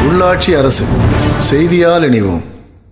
உள்ளாட்சி அரசு செய்தியால் இணைவோம்.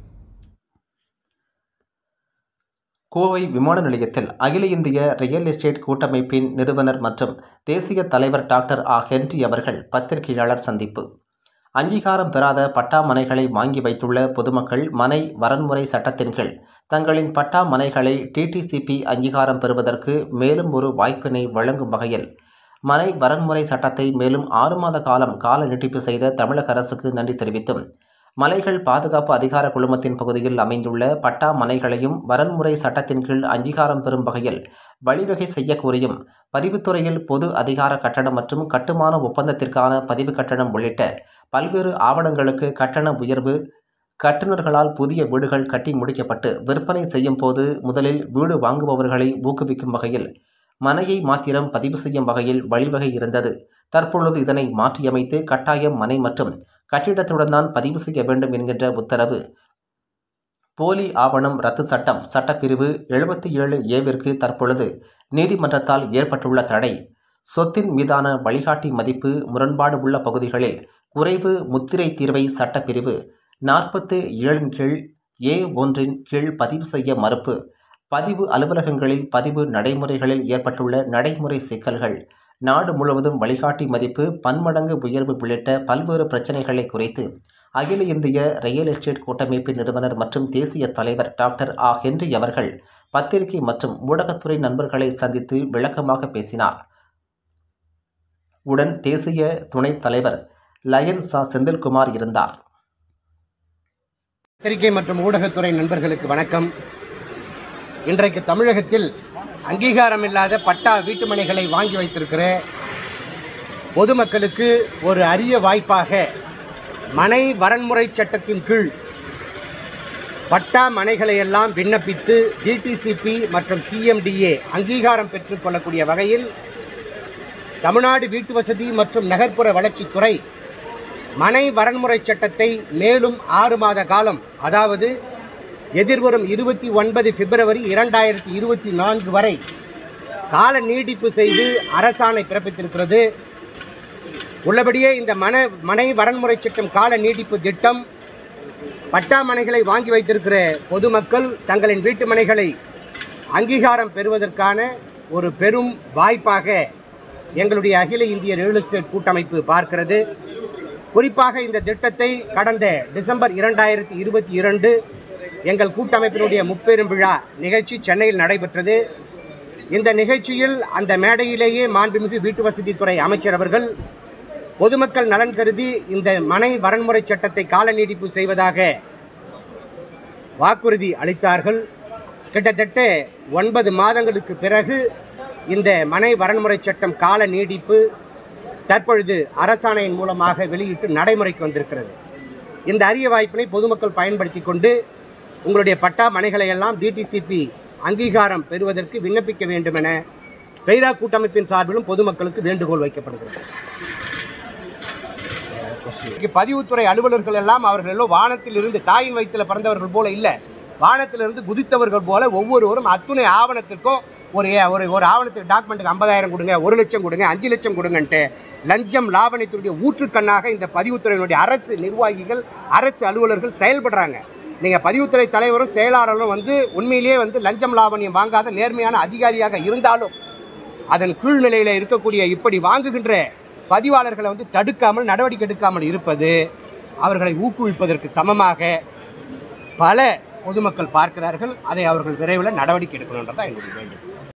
கோவை விமான நிலையத்தில் அகில இந்திய ரியல் எஸ்டேட் கூட்டமைப்பின் நிறுவனர் மற்றும் தேசிய தலைவர் டாக்டர் ஹென்றி அவர்கள் பத்திரிகையாளர் சந்திப்பு. அங்கீகாரம் பெறாத பட்டா மனைகளை வாங்கி வைத்துள்ள பொதுமக்கள் மனை வரன்முறை சட்டத்தின் கீழ் தங்களின் பட்டா மனைகளை டிடிசிபி அங்கீகாரம் பெறுவதற்கு மேலும் ஒரு வாய்ப்பினை வழங்கும் வகையில் மனை வரன்முறை சட்டத்தை மேலும் 6 மாத கால நீட்டிப்பு செய்த தமிழக அரசுக்கு நன்றி தெரிவித்தும், மலைகள் பாதுகாப்பு அதிகார குழுமத்தின் பகுதியில் அமைந்துள்ள பட்டா மனைகளையும் வரன்முறை சட்டத்தின் கீழ் அங்கீகாரம் பெறும் வகையில் வழிவகை செய்ய கோரியும், பதிவுத்துறையில் பொது அதிகார கட்டணம் மற்றும் கட்டுமான ஒப்பந்தத்திற்கான பதிவு கட்டணம் உள்ளிட்ட பல்வேறு ஆவணங்களுக்கு கட்டண உயர்வு, கட்டுநர்களால் புதிய வீடுகள் கட்டி முடிக்கப்பட்டு விற்பனை செய்யும் போது முதலில் வீடு வாங்குபவர்களை ஊக்குவிக்கும் வகையில் மனையை மாத்திரம் பதிவு செய்யும் வகையில் வழிவகை இருந்தது. தற்பொழுது இதனை மாற்றியமைத்து கட்டாயம் மனை மற்றும் கட்டிடத்துடன் தான் பதிவு செய்ய வேண்டும் என்கின்ற உத்தரவு. போலி ஆவணம் ரத்து சட்டம் சட்டப்பிரிவு 77A தற்பொழுது நீதிமன்றத்தால் ஏற்பட்டுள்ள தடை, சொத்தின் மீதான வழிகாட்டி மதிப்பு முரண்பாடு உள்ள பகுதிகளில் குறைவு முத்திரை தீர்வை சட்டப்பிரிவு 47 கீழ் A1 கீழ் பதிவு செய்ய மறுப்பு, பதிவு அலுவலகங்களில் பதிவு நடைமுறைகளில் ஏற்பட்டுள்ள நடைமுறை சிக்கல்கள், நாடு முழுவதும் வழிகாட்டி மதிப்பு பன்மடங்கு உயர்வு உள்ளிட்ட பல்வேறு பிரச்சனைகளை குறித்து அகில இந்திய ரியல் எஸ்டேட் கூட்டமைப்பின் நிறுவனர் மற்றும் தேசிய தலைவர் டாக்டர் ஹென்றி அவர்கள் பத்திரிகை மற்றும் ஊடகத்துறை நண்பர்களை சந்தித்து விளக்கமாக பேசினார். உடன் தேசிய துணைத் தலைவர் லயன் சா செந்தில்குமார் இருந்தார். பத்திரிகை மற்றும் ஊடகத்துறை நண்பர்களுக்கு வணக்கம். இன்றைக்கு தமிழகத்தில் அங்கீகாரம் இல்லாத பட்டா வீட்டுமனைகளை வாங்கி வைத்திருக்கிற பொதுமக்களுக்கு ஒரு அரிய வாய்ப்பாக மனை வரன்முறை சட்டத்தின் கீழ் பட்டா மனைகளை எல்லாம் விண்ணப்பித்து டிடிசிபி மற்றும் சிஎம்டிஏ அங்கீகாரம் பெற்றுக்கொள்ளக்கூடிய வகையில் தமிழ்நாடு வீட்டு வசதி மற்றும் நகர்ப்புற வளர்ச்சித்துறை மனை வரன்முறை சட்டத்தை மேலும் 6 மாத காலம், அதாவது எதிர்வரும் 29 பிப்ரவரி 2024 வரை கால நீட்டிப்பு செய்து அரசாணை பிறப்பித்திருக்கிறது. உள்ளபடியே இந்த மனை வரன்முறை சட்டம் கால நீட்டிப்பு திட்டம் பட்டா மனைகளை வாங்கி வைத்திருக்கிற பொதுமக்கள் தங்களின் வீட்டு மனைகளை அங்கீகாரம் பெறுவதற்கான ஒரு பெரும் வாய்ப்பாக எங்களுடைய அகில இந்திய ரியல் எஸ்டேட் கூட்டமைப்பு பார்க்கிறது. குறிப்பாக இந்த திட்டத்தை கடந்த டிசம்பர் 2022 எங்கள் கூட்டமைப்பினுடைய முப்பெரும் விழா நிகழ்ச்சி சென்னையில் நடைபெற்றது. இந்த நிகழ்ச்சியில் அந்த மேடையிலேயே மாண்புமிகு வீட்டு வசதித்துறை அமைச்சர் அவர்கள் பொதுமக்கள் நலன் கருதி இந்த மனை வரன்முறை சட்டத்தை கால நீட்டிப்பு செய்வதாக வாக்குறுதி அளித்தார்கள். கிட்டத்தட்ட 9 மாதங்களுக்கு பிறகு இந்த மனை வரன்முறை சட்டம் கால நீட்டிப்பு தற்பொழுது அரசாணையின் மூலமாக வெளியிட்டு நடைமுறைக்கு வந்திருக்கிறது. இந்த அரிய வாய்ப்பினை பொதுமக்கள் பயன்படுத்தி கொண்டு உங்களுடைய பட்டா மனைகளை எல்லாம் டிடிசிபி அங்கீகாரம் பெறுவதற்கு விண்ணப்பிக்க வேண்டும் என ஃபெய்ரா கூட்டமைப்பின் சார்பிலும் பொதுமக்களுக்கு வேண்டுகோள் வைக்கப்படுகிறது. பதிவுத்துறை அலுவலர்கள் எல்லாம் அவர்கள் எல்லாம் வானத்தில் இருந்து தாயின் வயிற்றில் பிறந்தவர்கள் போல இல்லை, வானத்திலிருந்து குதித்தவர்கள் போல ஒவ்வொருவரும் அத்துணை ஆவணத்திற்கும் ஒரு ஆவணத்துக்கு டாக்குமெண்ட்டுக்கு 50,000 கொடுங்க, 1 லட்சம் கொடுங்க, 5 லட்சம் கொடுங்கன்ட்டு லஞ்சம் லாவணியத்தினுடைய ஊற்றுக்கண்ணாக இந்த பதிவுத்துறையினுடைய அரசு நிர்வாகிகள், அரசு அலுவலர்கள் செயல்படுறாங்க. நீங்கள் பதிவுத்துறை தலைவரும் செயலாளரும் உண்மையிலேயே லஞ்சம் லாவணியம் வாங்காத நேர்மையான அதிகாரியாக இருந்தாலும் அதன் கீழ்நிலையில் இருக்கக்கூடிய இப்படி வாங்குகின்ற பதிவாளர்களை தடுக்காமல் நடவடிக்கை எடுக்காமல் இருப்பது அவர்களை ஊக்குவிப்பதற்கு சமமாக பல பொதுமக்கள் பார்க்கிறார்கள். அதை அவர்கள் விரைவில் நடவடிக்கை எடுக்கணுன்றதான் என்னுடைய வேண்டுகோள்.